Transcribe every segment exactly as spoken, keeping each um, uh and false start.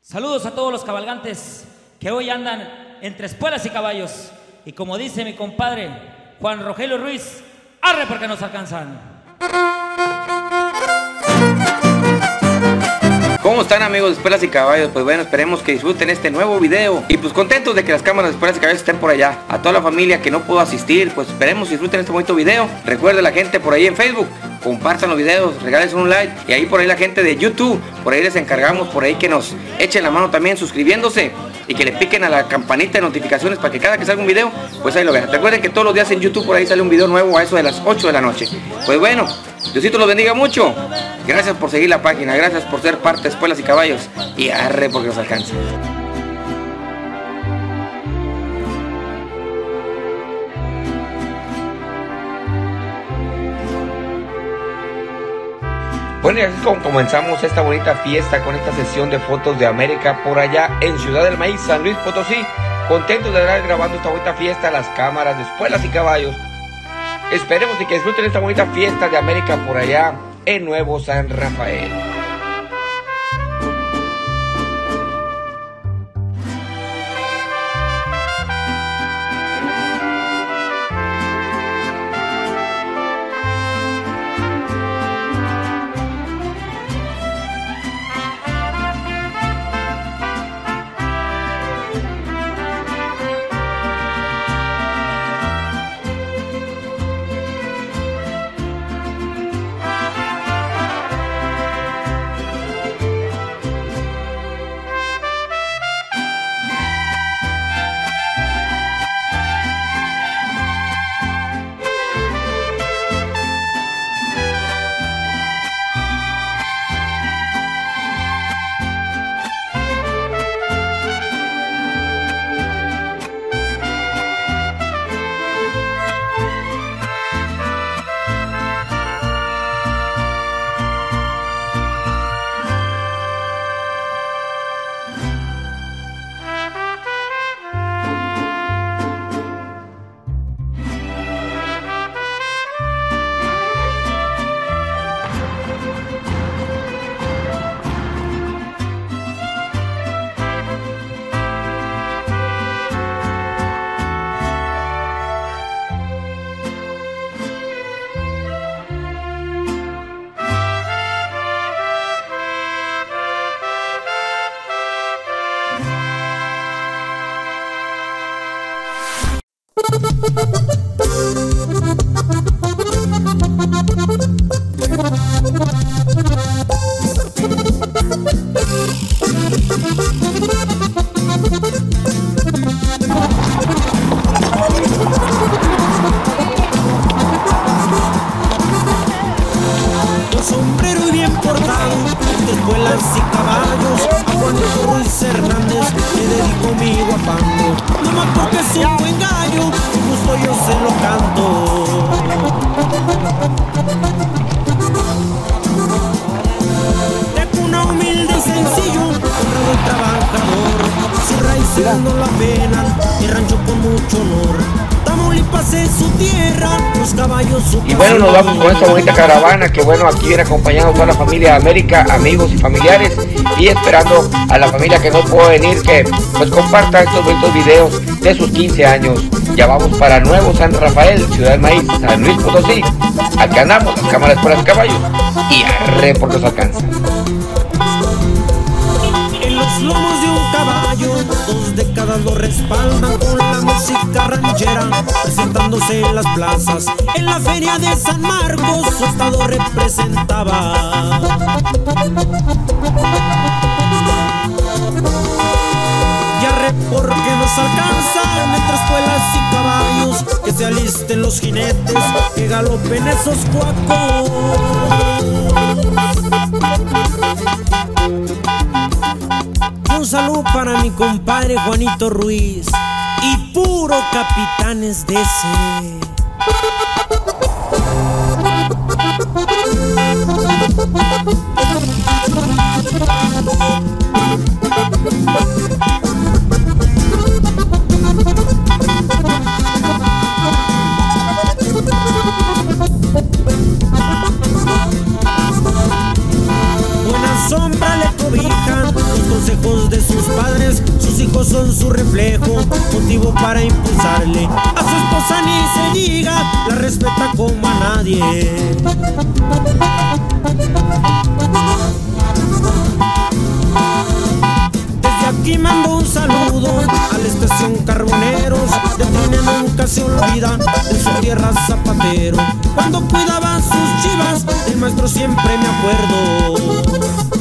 Saludos a todos los cabalgantes que hoy andan entre espuelas y caballos. Y como dice mi compadre Juan Rogelio Ruiz, arre porque nos alcanzan. ¿Cómo están, amigos de Espuelas y Caballos? Pues bueno, esperemos que disfruten este nuevo video. Y pues contentos de que las cámaras de Espuelas y Caballos estén por allá. A toda la familia que no pudo asistir, pues esperemos que disfruten este bonito video. Recuerden la gente por ahí en Facebook, compartan los videos, regalen un like. Y ahí por ahí la gente de YouTube, por ahí les encargamos, por ahí que nos echen la mano también suscribiéndose. Y que le piquen a la campanita de notificaciones para que cada que salga un video, pues ahí lo vean. Recuerden que todos los días en YouTube por ahí sale un video nuevo a eso de las ocho de la noche. Pues bueno, Diosito los bendiga mucho. Gracias por seguir la página, gracias por ser parte de Espuelas y Caballos. Y arre porque nos alcanza. Bueno, y así es como comenzamos esta bonita fiesta con esta sesión de fotos de América por allá en Ciudad del Maíz, San Luis Potosí. Contentos de estar grabando esta bonita fiesta, las cámaras de Espuelas y Caballos. Esperemos y que disfruten esta bonita fiesta de América por allá en Nuevo San Rafael. Un sombrero y bien portado, de Espuelas y Caballos, a Juan Ruiz Hernández le dedico mi guapango. No más porque es un buen gallo, justo yo se lo canto. De cuna humilde y sencillo, honrado y trabajador, sus raíces no la penan, mi rancho con mucho honor. Tamaulipas es su tierra, los caballos su Y bueno, nos vamos con esta bonita caravana que bueno, aquí viene acompañando a toda la familia de América, amigos y familiares, y esperando a la familia que no puede venir que pues comparta estos bonitos videos de sus quince años. Ya vamos para Nuevo San Rafael, Ciudad del Maíz, San Luis Potosí. Aquí andamos, las cámaras por los caballos, y arre porque nos alcanza. En los lomos de un caballo, dos décadas lo respaldan con la música ranchera, presentándose en las plazas. En la feria de San Marcos su estado representaba. Y arre porque nos alcanzan entre espuelas y caballos, que se alisten los jinetes, que galopen esos cuacos. Un saludo para mi compadre Juanito Ruiz y puro Capitanes D C. Buena sombra le cobijan los consejos de sus padres, sus hijos son su reflejo, motivo para impulsarle. A su esposa ni se diga, la respeta como a nadie. Desde aquí mando un saludo a la estación Carboneros. De Trine nunca se olvida de su tierra zapatero. Cuando cuidaba sus chivas, del maestro siempre me acuerdo.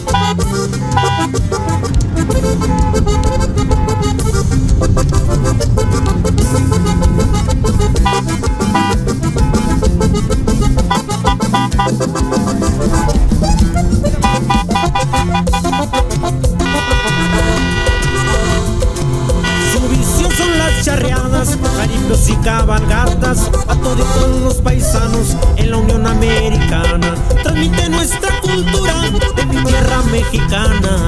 Su visión son las charreadas, jaripeos y cabalgatas, a todos los paisanos en la Unión Americana. Transmite nuestra cultura de mi tierra mexicana.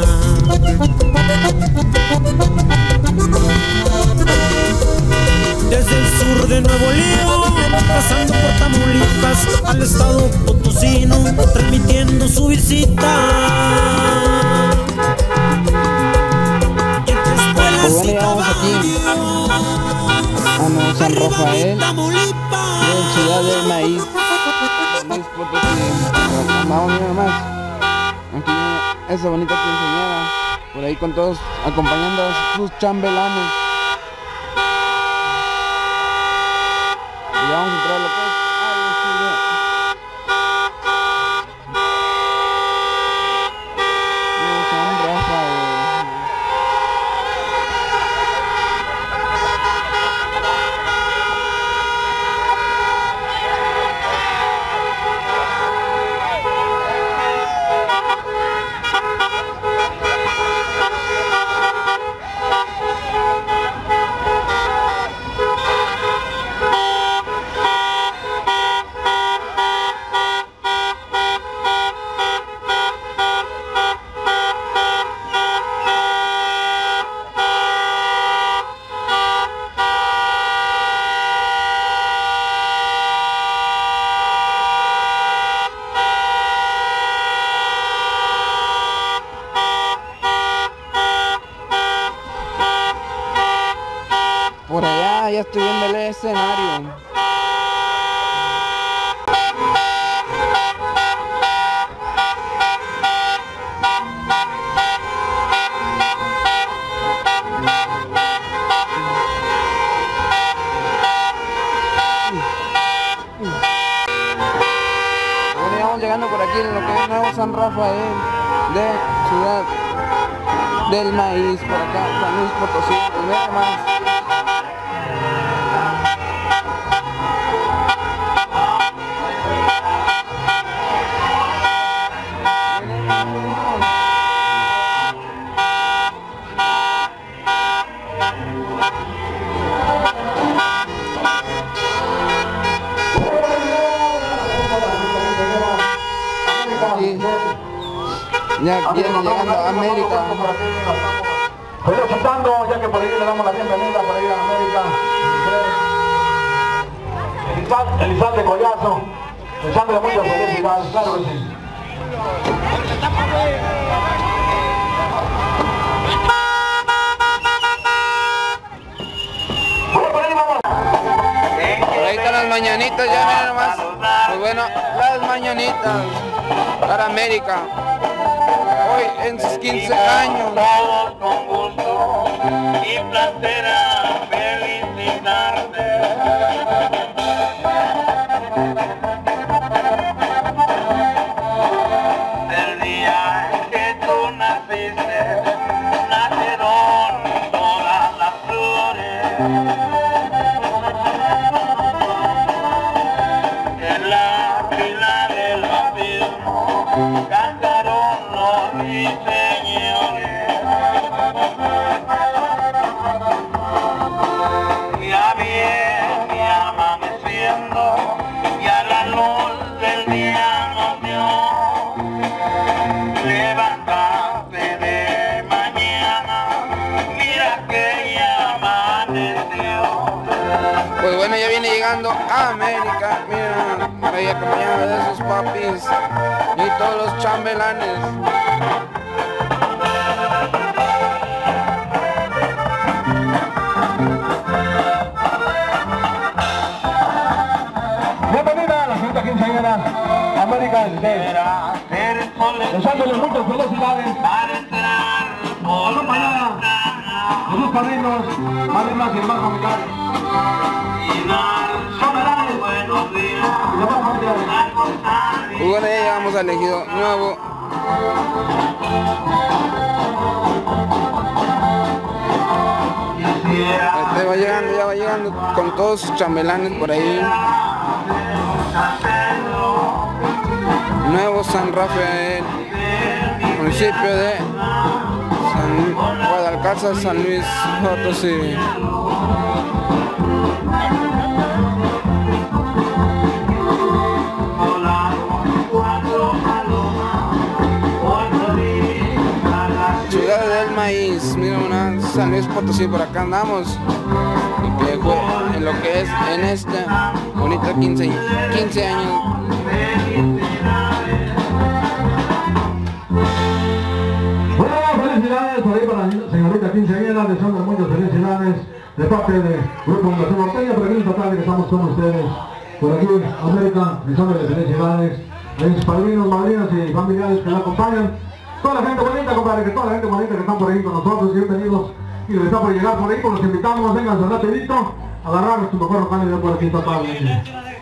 Desde el sur de Nuevo León, pasando por Tamaulipas, al estado potosino, transmitiendo su visita. Y entre escuelas Pues bueno, y llegamos aquí a Nuevo San Rafael, en Ciudad del Maíz, San Luis Potosí. Vamos, mira nomás, aquí viene esa bonita quinceañera, por ahí con todos acompañando a sus chambelanes. Y vamos a entrar a lo que es Nuevo San Rafael. Por allá ya estoy viendo el escenario. Bueno, ya vamos llegando por aquí en lo que es Nuevo San Rafael de Ciudad del Maíz, por acá, San Luis Potosí. Pues mira más. Aquí ya viene llegando a América. Felicitando, ya que por ahí le damos la bienvenida por ahí a América. Elizalde, Elizalde Collazo, echándole muchas felicidades, claro que sí. Por ahí están las mañanitas, ya miren nomás. Pues bueno, las mañanitas para América. Hoy en sus quince años. Todos con gusto y placer a felicitarte. Del día en que tú naciste, nacieron todas las flores. En la fila del bautismo cantaron los ruiseñores. Ya viene amaneciendo, ya la luz del día nos dio. Levántate de mañana, mira que ya amaneció. Pues bueno, ya viene llegando a América. Miren, ahí acompañado de sus papis y todos los chambelanes. sus padrinos, madrinas y demás familiares. Chambelanes, buenos días. Y demás familiares. Y bueno, ya llegamos al ejido nuevo. Este va llegando, ya va llegando con todos sus chambelanes por ahí. Nuevo San Rafael, municipio de San Guadalcázar, San Luis Potosí. Ciudad del Maíz, mira una San Luis Potosí, por acá andamos. Y que fue en lo que es en este bonito quince, quince años. Felicidades por ahí para la señorita quinceañera, deseando muchas felicidades de parte del Grupo Fundación Norteña, pero aquí esta tarde que estamos con ustedes por aquí, América, deseándoles felicidades a sus padrinos, madrinas y familiares que la acompañan, toda la gente bonita, compadre, que toda la gente bonita que están por ahí con nosotros, bienvenidos, y les está por llegar por ahí, pues los invitamos, vengan rapidito, a agarrar tu mejor local y ya por aquí esta tarde.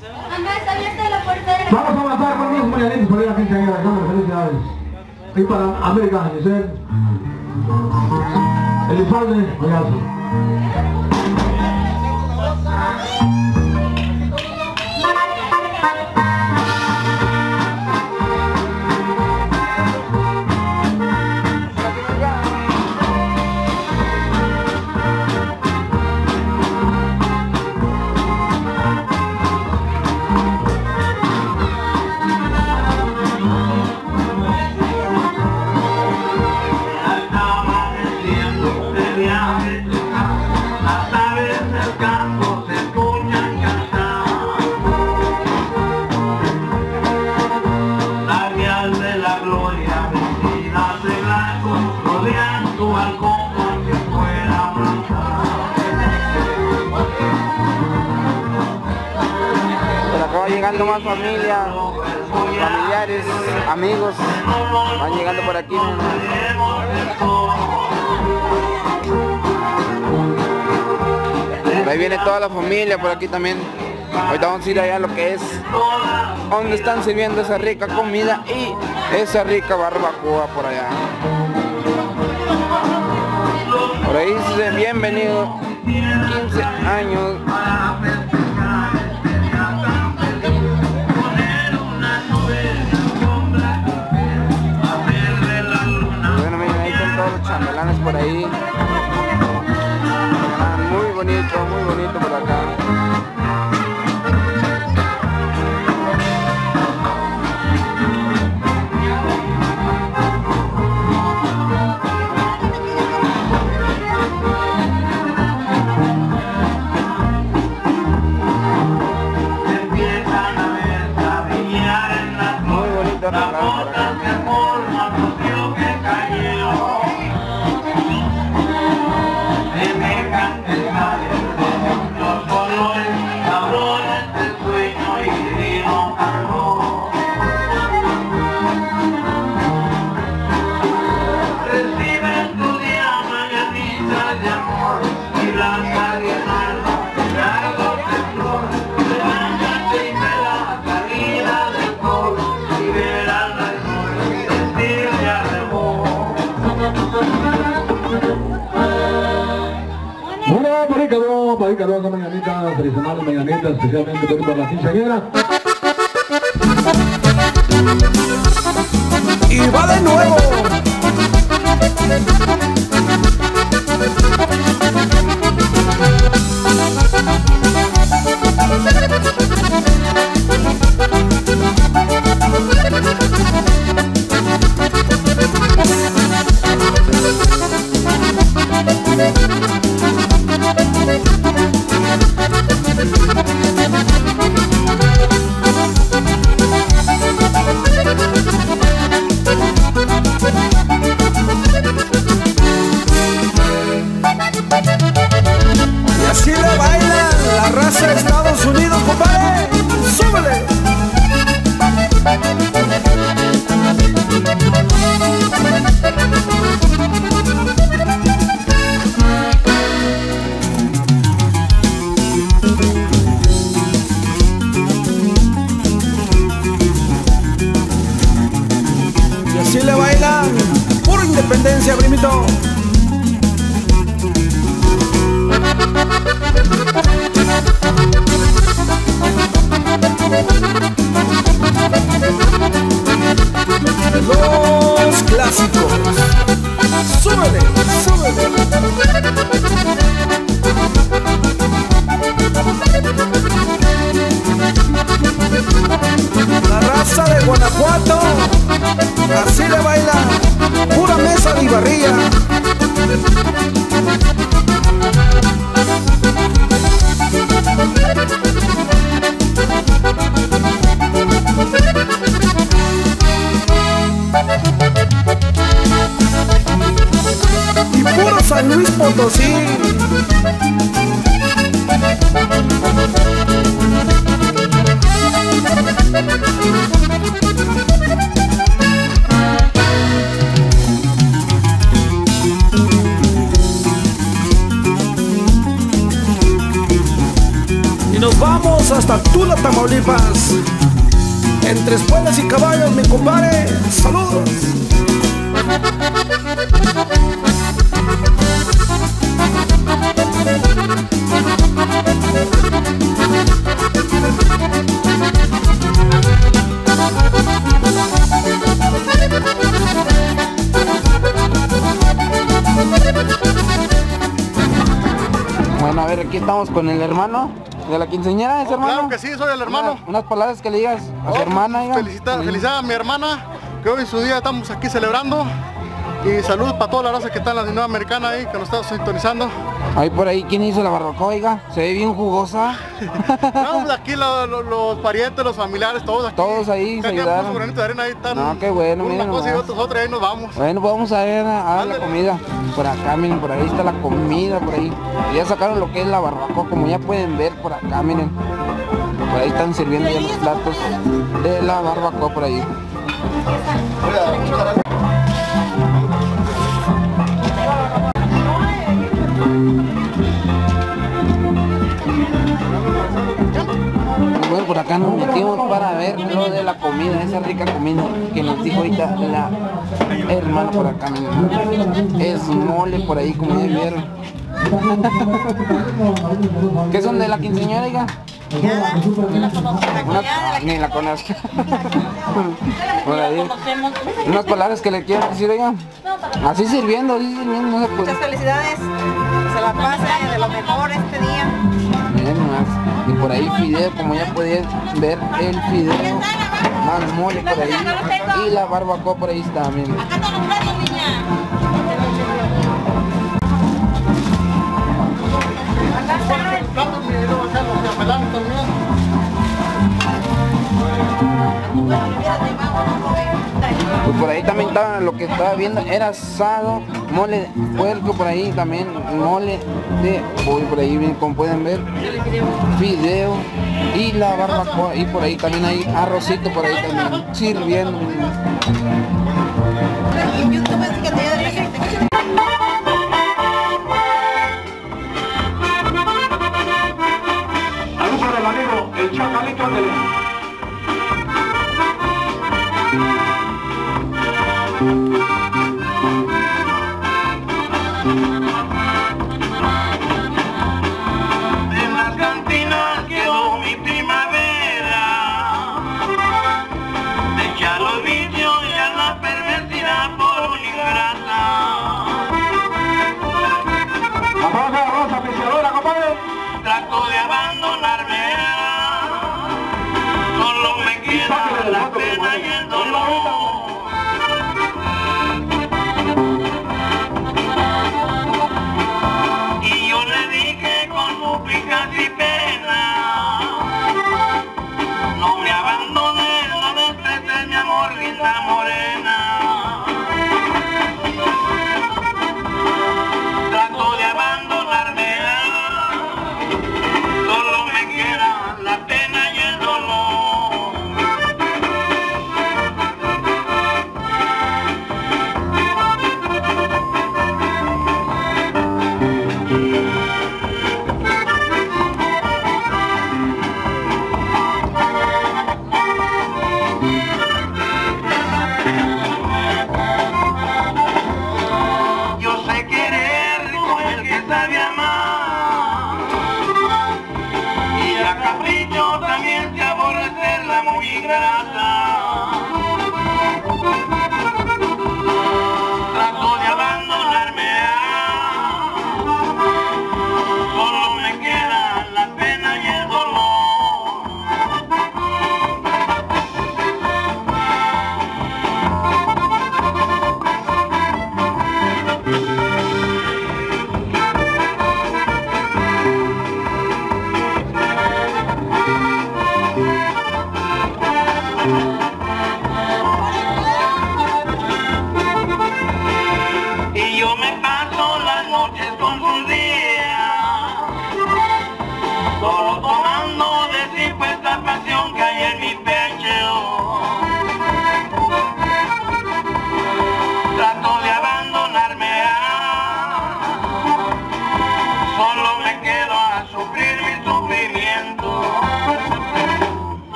Vamos a avanzar con unos mañanitos por ahí a la quinceañera, deseándoles felicidades. Y para América, Giselle, Elizalde, Oyazo. Llegando más familia, familiares, amigos, van llegando por aquí. Ahí viene toda la familia por aquí también. Ahorita vamos a ir allá a lo que es donde están sirviendo esa rica comida y esa rica barbacoa por allá. Por ahí dice bienvenido, quince años. Chambelanes por ahí, muy bonito, muy bonito por acá. Muy bonito por acá. Para ahí quedó esa mañanita tradicional, mañanita especialmente por la quinceañera. Y va de nuevo. Los clásicos. Súbele, súbele. La raza de Guanajuato, así le baila, pura mesa de barrilla. Y puro San Luis Potosí. Y nos vamos hasta Tula, Tamaulipas. Entre espuelas y caballos, mi compadre. Saludos. Bueno, a ver, aquí estamos con el hermano de la quinceañera, ¿es hermano? Claro que sí, soy el hermano. Una- unas palabras que le digas a su hermana, oiga. Felicita, felicidad a mi hermana, que hoy en su día estamos aquí celebrando. Y salud para toda la raza que está en la Nueva Americana ahí, que nos está sintonizando. Ahí por ahí, ¿quién hizo la barbacoa, oiga? Se ve bien jugosa. No, pues aquí lo- lo- los parientes, los familiares, todos aquí. Todos ahí se Cada quien ayudaron. puso su granito de arena, ahí están. No, qué bueno, Una miren cosa y nomás. otros otra, ahí nos vamos. Bueno, pues vamos a ver a, a la Ándale. comida. Por acá, miren, por ahí está la comida, por ahí. Ya sacaron lo que es la barbacoa, como ya pueden ver por acá, miren. Por ahí están sirviendo ya los platos de la barbacoa por ahí. Y bueno, por acá nos metimos para ver lo de la comida, esa rica comida que nos dijo ahorita la hermana por acá, miren. Es mole por ahí, como ya vieron. ¿Qué son de la quinceañera, oiga? Una- ni la conozco. Por ahí. Unas palabras que le quiero decir, oiga. Así sirviendo, así sirviendo, no se puede. Muchas felicidades, se la pase de lo mejor este día. Miren nomás. Y por ahí fideo, como ya pueden ver el fideo. Más mole por ahí. Y la barbacoa por ahí está, miren. Platos, y luego acá los chambelanes también. Pues por ahí también estaba lo que estaba viendo, era asado, mole de puerco por ahí también, mole de pollo por ahí, bien, como pueden ver, fideo y la barbacoa, y por ahí también hay arrocito por ahí también, sirviendo. Al uso del amigo, el Chacalito Ándele. En las cantinas quedó mi primavera, echa los vicios y a la perversidad por una ingrata. La rosa, rosa, pisadora, compadre. Trato de abandonarme, solo me queda la pena y el dolor.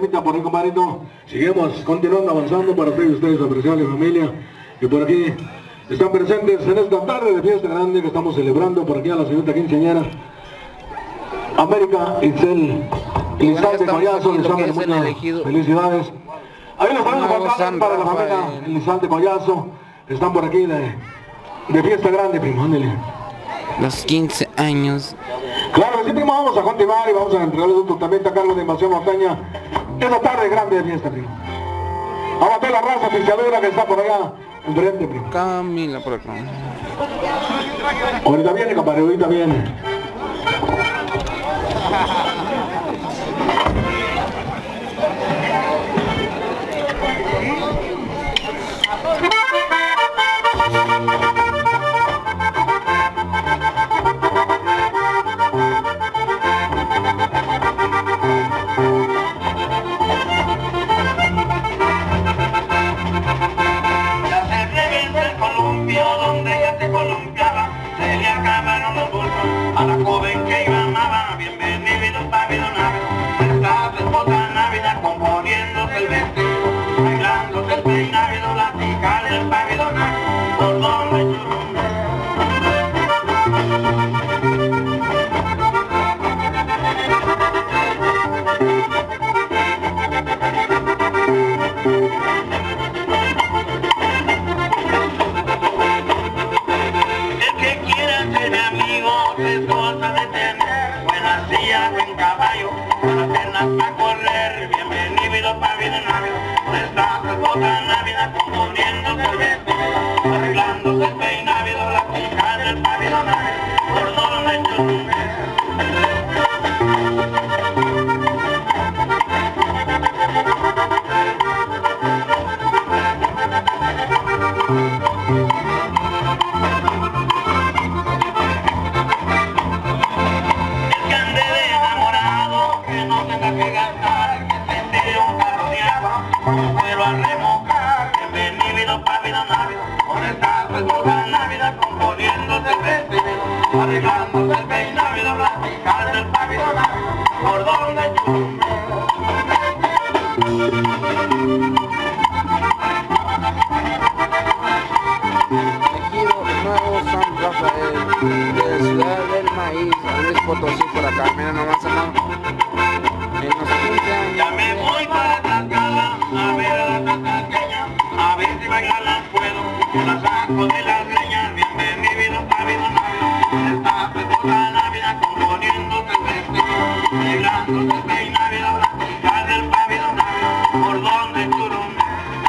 temita por ahí, compadrito. Seguimos continuando avanzando para ustedes, ustedes, apreciable familia. Y por aquí están presentes en esta tarde de fiesta grande que estamos celebrando por aquí a la señorita quinceañera América Itzel Elizalde Collazo. Les damos muchas felicidades. Ahí los vamos a pasar para la familia Elizalde Collazo. Están por aquí de, de fiesta grande, primo. Ándale. Los quince años. Claro que sí, primo, vamos a continuar y vamos a entregarles un tratamiento a Carlos de Invasión Montaña. Esta tarde grande de fiesta, primo. Vamos a ver la raza pichadera que está por allá enfrente, primo. Camila por acá. Ahorita viene, compadre, ahorita viene. A la joven que yo amaba, bienvenido Pavido Navido. Estás en otra Navidad componiéndose el vestido, bailándose el peinávido, la tica del Pavido Navido, por donde en caballo, con las piernas para correr, bienvenido Pavido Navido, estás en otra Navidad componiéndose el vestido, arreglándose el peinávido, la tica del Pavido Navido, por donde yo a remojar, bienvenido Pavido Navido, con esta toda Navidad componiéndose el vestido, arreglándose el peinávido, la tica del Pavido Navido, por donde chumbe. Ejido Nuevo San Rafael, de Ciudad del Maíz, San Luis Potosí por acá, mira nomás andamos en los quince años. Ya me voy para Tlaxcala a ver a la tlaxcalqueña, a ver si bailarlas puedo, yo la saco de las leñas, bienvenido Pavido Navido, está toda Navidad componiéndose el vestido, arreglándose el peinávido, la tica del Pavido Navido, por donde churumbe.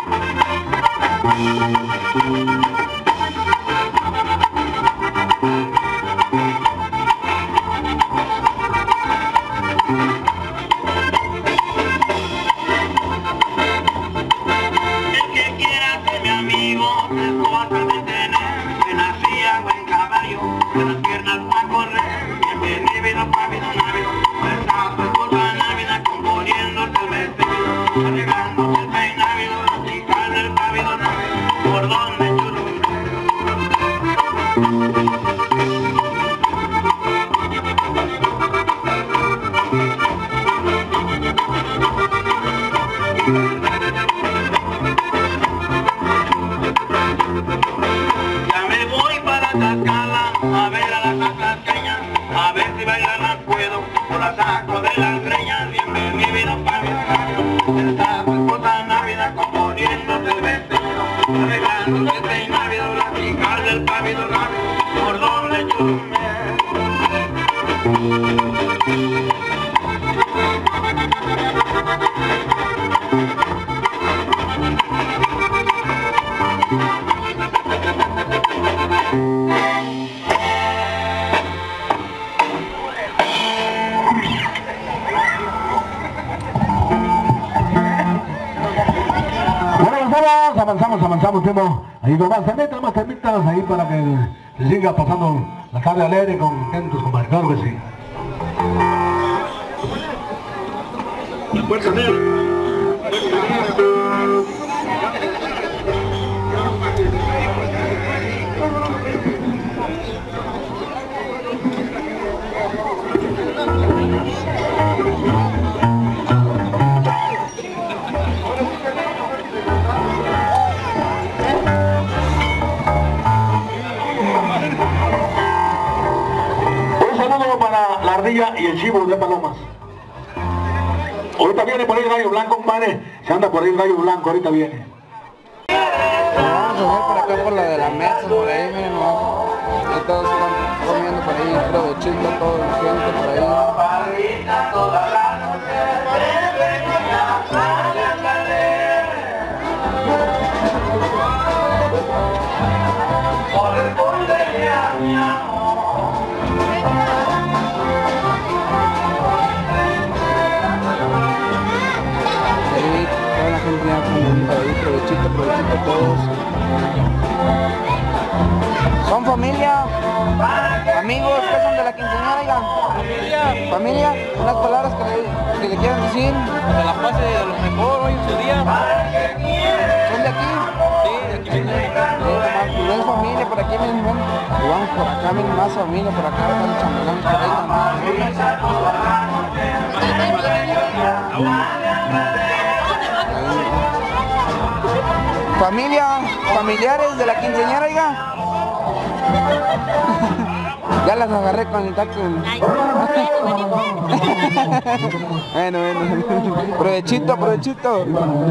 Avanzamos, avanzamos, tiempo. Ahí con más temitas, más temitas, ahí para que se siga pasando la tarde alegre, contentos, compadre, claro que sí. Fuerza negra. la ardilla y el chivo de palomas. Ahorita viene por ahí el gallo blanco, compadre. Se anda por ahí el gallo blanco, ahorita viene. Vamos a ver por acá por la de la mesa, por ahí, miren nomás. Ahí todos están comiendo por ahí, provechito, toda la gente por ahí. Provechito, provechito todos. ¿Son familia? ¿Amigos? ¿Qué son de la quinceañera, oiga? Familia. ¿Familia? Unas palabras que le, que le quieran decir. Que la pase de lo mejor hoy en su día. ¿Son de aquí? Sí, de aquí mismo. Sí, no es familia por aquí mismo. Y vamos por acá, miren más familia por acá, están los chambelanes por ahí también. Familia, familiares de la quinceañera, oiga. Ya las agarré con el taco. Bueno, bueno. Provechito, provechito.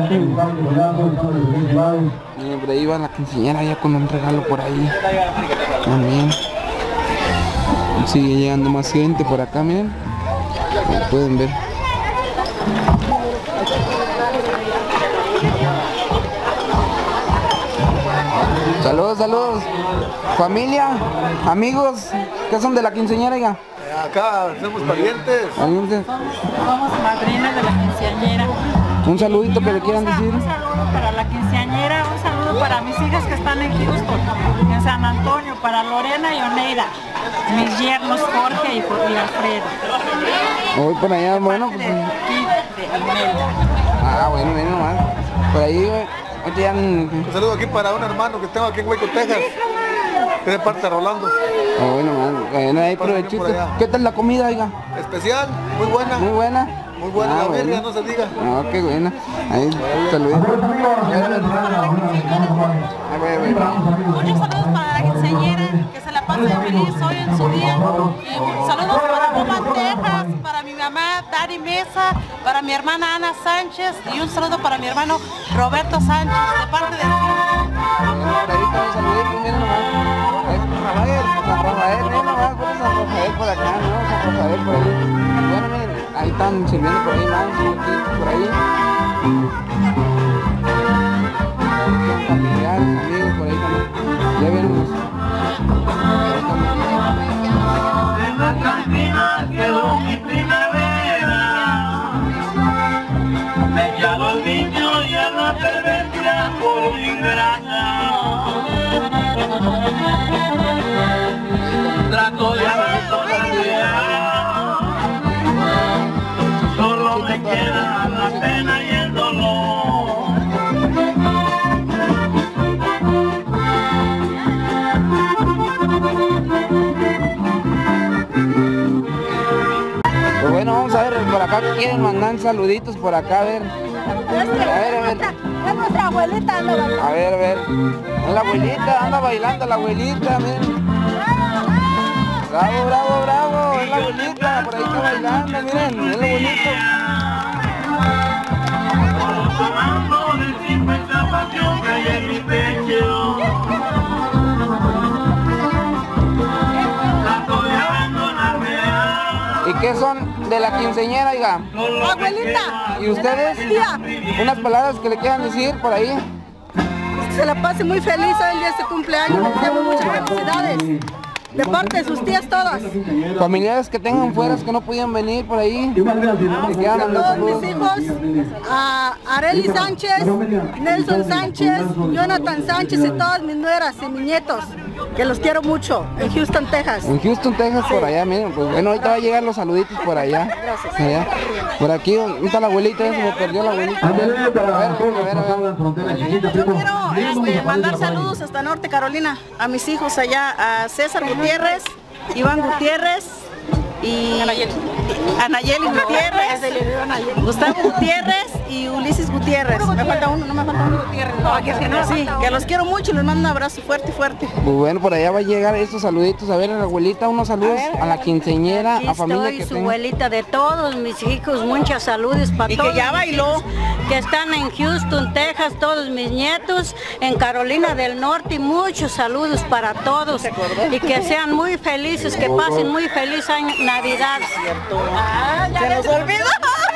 Miren, por ahí va la quinceañera ya con un regalo por ahí. También. Sigue llegando más gente por acá, miren. Como pueden ver. Saludos, saludos. Familia, amigos, ¿qué son de la quinceañera, oiga? Acá somos parientes. ¿Parientes? Somos madrinas de la quinceañera. Un saludito que le quieran decir. Un saludo para la quinceañera, un saludo para mis hijas que están en Houston, en San Antonio, para Lorena y Oneida, mis yernos Jorge y, y Alfredo. Voy por allá, bueno, pues. De, de Imelda. Ah, bueno, bueno, nomás. Por ahí, güey. Un saludo aquí para un hermano que tengo aquí en Hueco, Texas. Que es de parte de Rolando. Ah, bueno, man. Bueno, ahí provechito. ¿Qué tal la comida, oiga? Especial, muy buena. Muy buena. Muy buena, ah, la Biblia, bueno. no se diga. No, qué buena. Ahí, saludos. Muchos saludos para la quinceañera, que se la pase feliz hoy en su día. Y saludos para Boban, Texas, para mi mamá Dari Mesa, para mi hermana Ana Sánchez y un saludo para mi hermano Roberto Sánchez, de parte de ti. Por ahí está un saludito, miren nomás. Ahí San Rafael, San Rafael, miren nomás, por San Rafael por acá, ¿no? San Rafael por ahí. Bueno, miren, ahí están sirviendo por ahí más, por ahí. Familiares, amigos, por ahí también. Ya vemos. En la cantina quedó mi primavera. Me llamo el niño y a la pervertida por ingrata. Trato de hacerlo cambiar. Solo me queda la pena y el dolor. Pues bueno, vamos a ver, por acá quieren mandar saluditos por acá, a ver. A ver, a ver. Es nuestra abuelita, anda bailando. A ver, a ver. Es la abuelita, anda bailando la abuelita, miren. Bravo, bravo, bravo. Es la abuelita, por ahí está bailando, miren. Es lo bonito. Tomando de cincuenta pasión que hay en mi pecho. Trato de abandonarme. ¿Y qué son de la quinceañera, oiga? Abuelita. ¿Y ustedes? Tía. Unas palabras que le quieran decir por ahí. Se la pase muy feliz hoy el día de su cumpleaños. Le deseamos muchas felicidades. De parte de sus tías todas. Familiares que tengan fuera que no podían venir por ahí. Que quieran A mandar todos mis saludos. hijos, a Arely Sánchez, Nelson Sánchez, Jonathan Sánchez y todas mis nueras y mis nietos, que los quiero mucho, en Houston, Texas. En Houston, Texas, por allá, miren, pues bueno, ahorita va a llegar los saluditos por allá. Gracias. Allá. Por aquí, ¿dónde está la abuelita? Ya se me perdió la abuelita. A ver, a ver, a ver. Yo quiero este, mandar saludos hasta Norte Carolina, a mis hijos allá, a César Gutiérrez, Iván Gutiérrez y Anayeli Gutiérrez, Gustavo Gutiérrez y Ulises Gutiérrez. Me falta uno, no me falta uno. Gutiérrez. No, que, que no, sí, que los quiero mucho y les mando un abrazo fuerte, fuerte. Pues bueno, por allá va a llegar estos saluditos. A ver, a la abuelita, unos saludos a, ver, a la quinceañera, aquí a familia estoy, que su tenga. abuelita de todos mis hijos, muchas saludos para y todos. Que ya bailó. Que están en Houston, Texas, todos mis nietos, en Carolina del Norte, y muchos saludos para todos. Y que sean muy felices, que pasen muy feliz año, Navidad. Ah, ya se nos olvidó.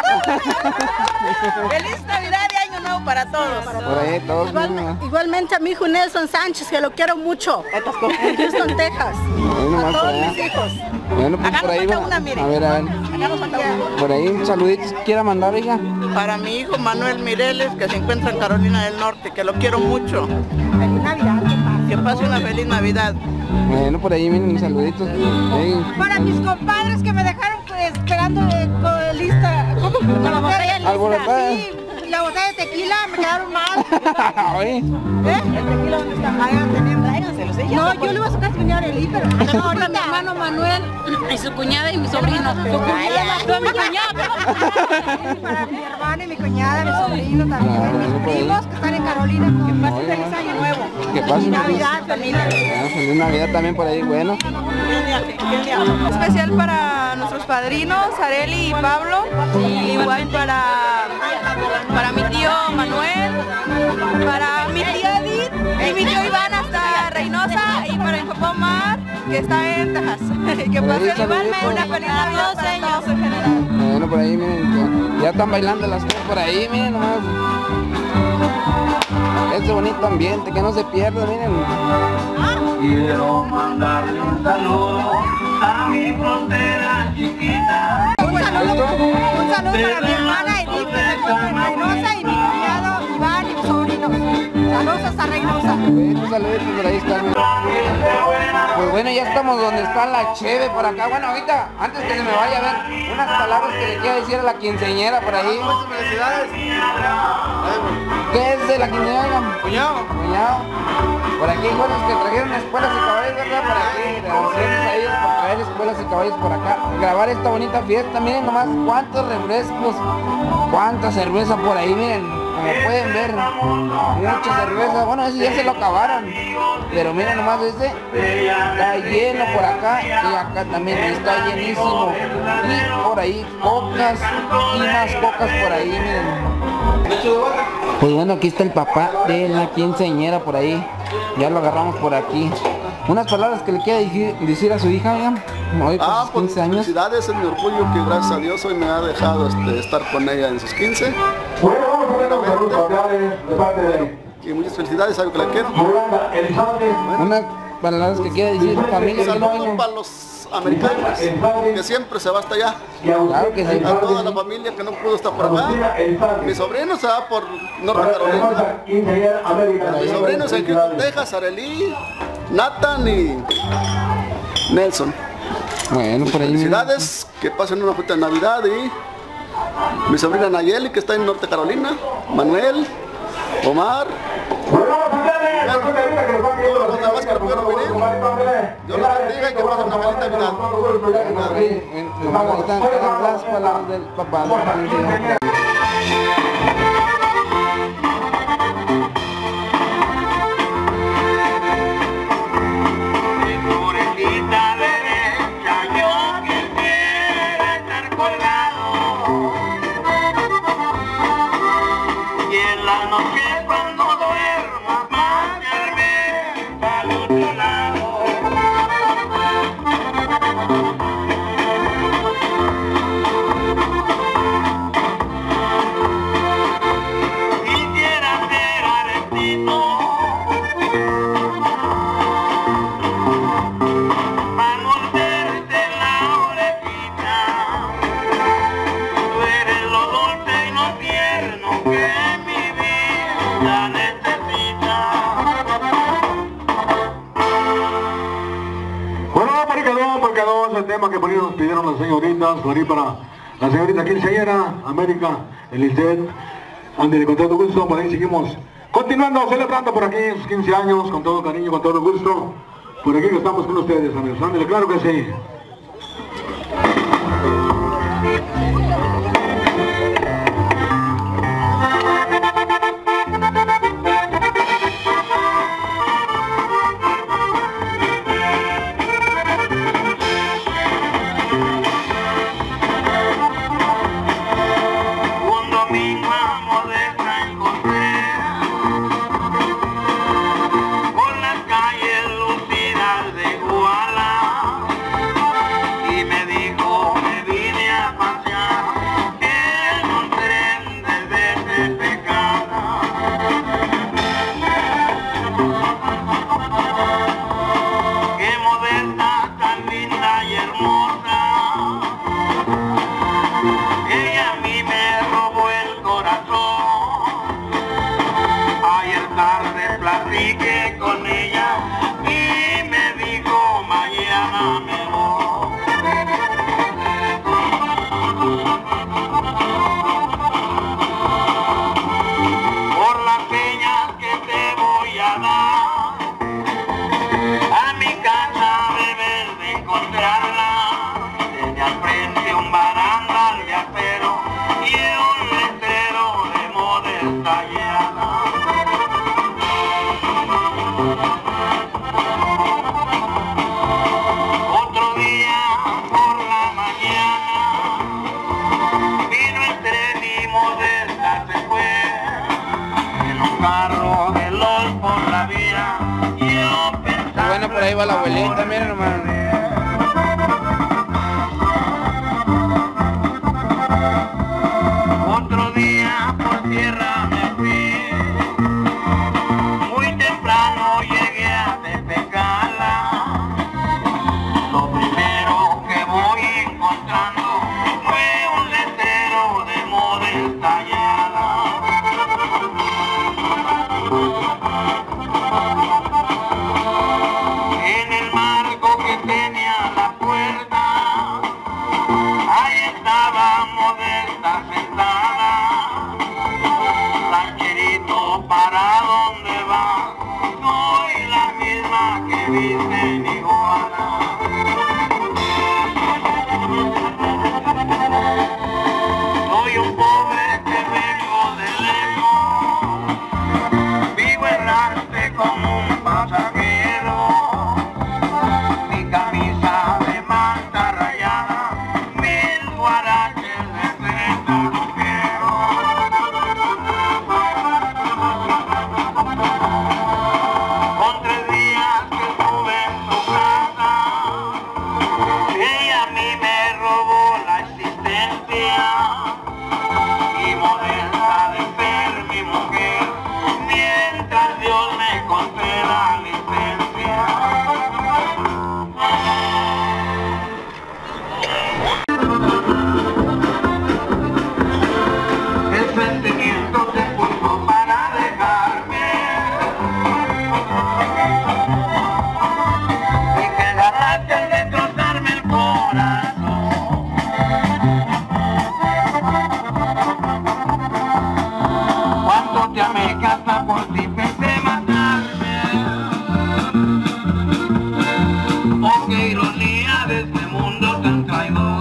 Feliz Navidad y Año Nuevo para todos. Por ahí, todos Igual, igualmente a mi hijo Nelson Sánchez, que lo quiero mucho, en Houston, Texas. Bueno, a todos allá. mis hijos. Bueno, pues Acá por nos ahí falta va. una, miren. A ver, a ver. Acá nos falta una. Por ahí un saludito que quiera mandar, hija. Para mi hijo Manuel Mireles, que se encuentra en Carolina del Norte, que lo quiero mucho. Feliz Navidad, que pase una feliz Navidad. Bueno, por ahí miren mis saluditos. Sí. Para mis compadres que me dejaron pues, esperando eh, con lista, ¿cómo? Con la botella lista. Alborotada. Sí, la botella de tequila me quedaron mal. Oye. ¿Eh? ¿El tequila dónde está? Ahí lo tenían, tráiganselos. No, yo le iba a sacar si venía Arely, pero no, ahorita mi hermano Manuel y su cuñada y mi sobrino. Su cuñada, no, mi cuñada. Para mi hermano y mi cuñada, mi sobrino también, mis primos que están en Carolina. Que pasen feliz año nuevo. Que pasen Navidad, familia. Feliz Navidad también por ahí, bueno. Especial para nuestros padrinos, Arely y Pablo. Igual para, para mi tío Manuel, para mi tía Edith y mi tío Iván hasta Reynosa, y para mi papá Omar, que está en Texas. Que pasen igualmente una feliz Navidad para todos en general. Bueno, por ahí miren, ya están bailando las cosas por ahí, miren nomás. Este bonito ambiente, que no se pierda, miren. Quiero mandarle un saludo a mi frontera chiquita. Un saludo, un saludo para mi hermana Edith, que se encuentra en Reynosa, y mi cuñado Iván y mi sobrino. Saludos hasta Reynosa. Bueno, saluditos por ahí están. Pues bueno, ya estamos donde está la cheve por acá. Bueno, ahorita, antes que se me vaya a ver, unas palabras que le quiero decir a la quinceañera por ahí. Muchas felicidades. ¿Qué es de la quinceañera? Cuñado. Cuñado. Por aquí, bueno, los que trajeron espuelas y caballos, ¿verdad? Por aquí, gracias a ellos por traer espuelas y caballos por acá. Grabar esta bonita fiesta, miren nomás cuántos refrescos, cuánta cerveza por ahí, miren. Como pueden ver, mucha cerveza. Bueno, ese ya se lo acabaron. Pero miren nomás, este está lleno por acá y acá también está llenísimo. Y por ahí cocas y más cocas por ahí, miren. Pues bueno, aquí está el papá de la quinceañera por ahí. Ya lo agarramos por aquí. Unas palabras que le quiera decir a su hija, ya. Hoy por ah, sus pues quince años. Felicidades, es mi orgullo que gracias a Dios hoy me ha dejado este, estar con ella en sus quince. Bueno, vamos a ver un saludo acá de, de parte de... Y muchas felicidades, sabe que la quiero. Unas palabras que quiera decir familia. Saludos para los americanos, que siempre se va hasta allá. Claro que sí. A toda la familia que no pudo estar por acá. Mi sobrino se va por Norte Carolina. Mis sobrinos en Houston, Texas, Arely, Nathan y Nelson. Bueno, por ahí. Felicidades, que pasen una fiesta de Navidad. Y mi sobrina Nayeli, que está en Norte Carolina, Manuel, Omar. Todos los demás que no pudieron venir. Dios los bendiga y que pasen una feliz Navidad. Las palabras del papá. El tema que por ahí nos pidieron las señoritas, por ahí para la señorita quinceañera, América, Elizabeth, Andy, con todo gusto, por ahí seguimos continuando, celebrando por aquí sus quince años, con todo cariño, con todo gusto, por aquí que estamos con ustedes, amigos, Andy, claro que sí. ahí va la abuelita, miren hermano. Otro día por tierra me fui, muy temprano llegué a Tepecala. Lo primero que voy encontrando fue un letrero de moda estallada. En el marco que tenía la puerta, ahí estaba Modesta sentada. Rancherito, ¿para dónde va? Soy la misma que viste en Iguana. Soy un pobre que vengo de lejos, vivo errante como un pasajero. Mi camisa de manta rayada, mil guaraches de treinta no quiero. Con tres días que estuve en su casa, ella a mí me robó la existencia. Y Modesta de ser mi mujer, mientras Dios me conceda licencia. El sentimiento te puso para dejarme, y que ganaste al destrozarme el corazón. Cuando te amé que hasta por ti pensé matarme. Oh, qué ironía de este mundo tan traidor.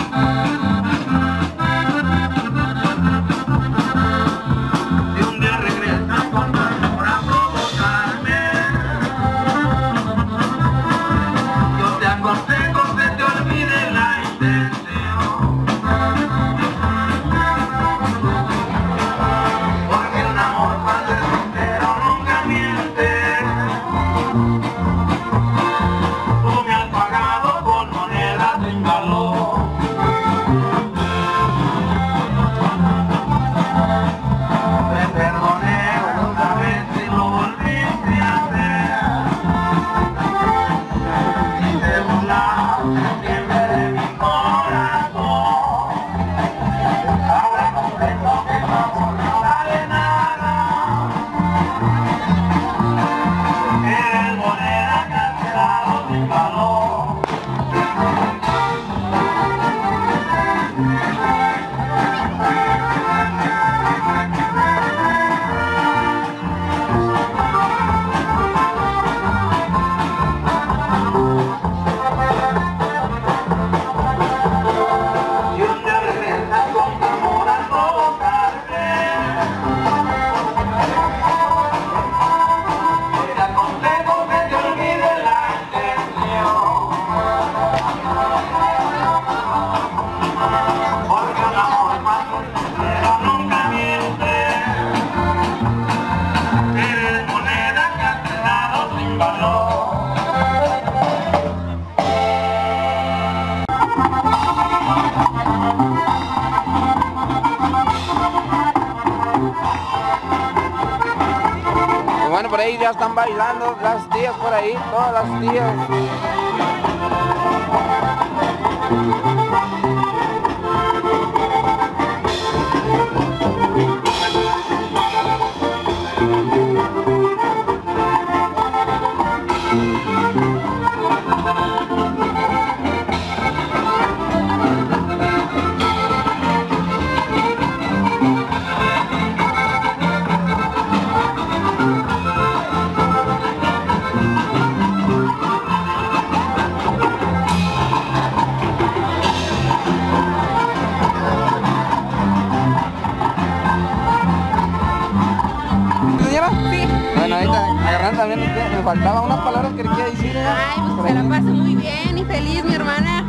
Si un día regresas con tu amor a provocarme, yo te aconsejo que te olvides la intención. Porque un amor cuando es sincero nunca miente. Tú me has pagado con monedas sin valor. Te perdoné una vez y lo volviste a hacer. Y te burlaste siempre de mi corazón. Ahora comprendo que tu amor no vale nada. Eres moneda que has quedado sin valor. Si un día regresas con tu amor a provocarme, yo te aconsejo que te olvides la intención. Porque un amor más sincero nunca miente. Eres moneda que has quedado sin valor. Y bueno, por ahí ya están bailando las tías por ahí, todas las tías. También me faltaban unas palabras que quería decir. ¿eh? Ay, pues se la paso muy bien y feliz, mi hermana.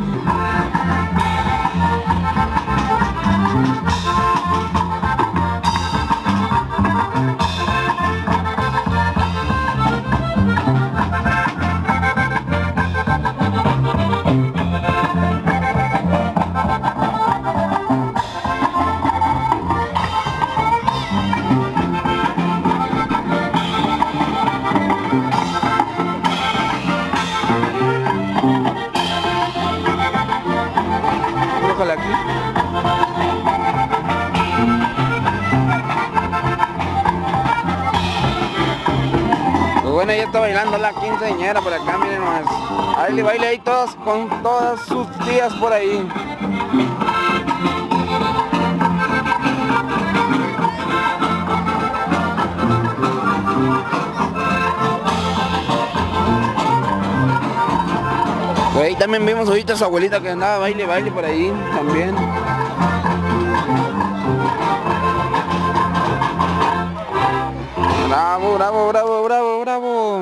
una quinceañera por acá, miren nomás. Baile, baile ahí todas con todas sus tías por ahí. Por ahí también vimos ahorita a su abuelita que andaba baile, baile por ahí también. Bravo, bravo, bravo, bravo, bravo.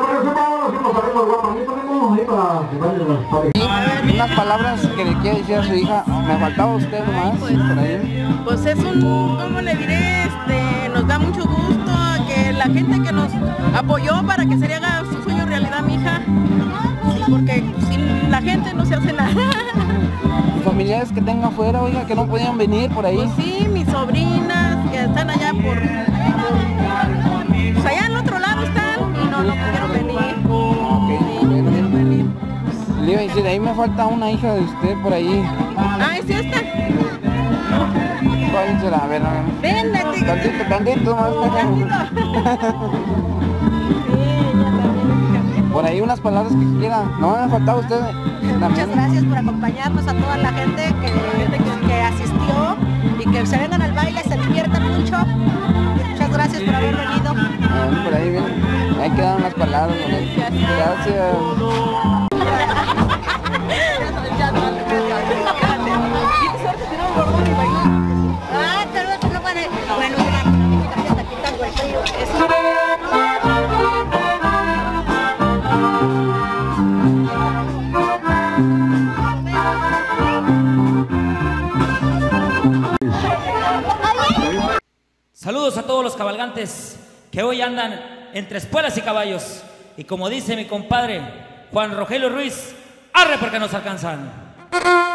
Y unas palabras que le quiere decir a su hija. Me faltaba usted nomás. Pues, por ahí. Pues es un, ¿cómo le diré? Este, nos da mucho gusto que la gente que nos apoyó para que se le haga su sueño realidad, mi hija. Sí, porque sin la gente no se hace nada. Familiares que tenga afuera, oiga, que no podían venir por ahí. Pues sí, mis sobrinas que están allá por, por pues allá en otro lado están y no, no pudieron venir. Okay, sí, no pudieron venir. Le iba a decir, ahí me falta una hija de usted por ahí. Ah, ¿es esta? ¿Cuál será? A ver, a ver. Ven, Nati. Tantito, tantito más. Por ahí unas palabras que quiera. No, me faltaba usted. Muchas gracias por acompañarnos a toda la gente que, que asistió y que se vengan al baile, se diviertan mucho. Muchas gracias por haber venido. Ah, por ahí bien. Ahí quedan las palabras. Gracias. Ah, pero eso no puede. Bueno, aquí está el frío. Saludos a todos los cabalgantes que hoy andan entre espuelas y caballos. Y como dice mi compadre Juan Rogelio Ruiz, arre porque nos alcanzan.